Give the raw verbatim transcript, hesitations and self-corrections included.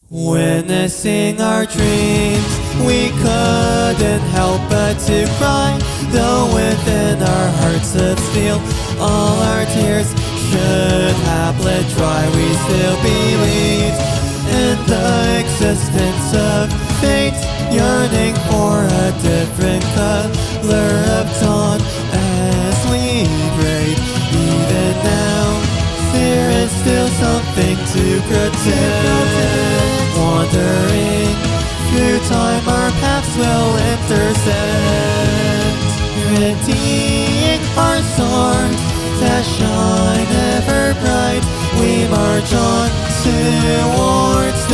Witnessing our dreams, we couldn't help but to cry. Though within our hearts of steel, all our tears should have bled dry. We still believe in the existence of fate, yearning for a different color of dawn as we pray. Even now, there is still something to protect. Wandering through time, our paths will intersect. Readying our swords that shine ever bright, we march on towards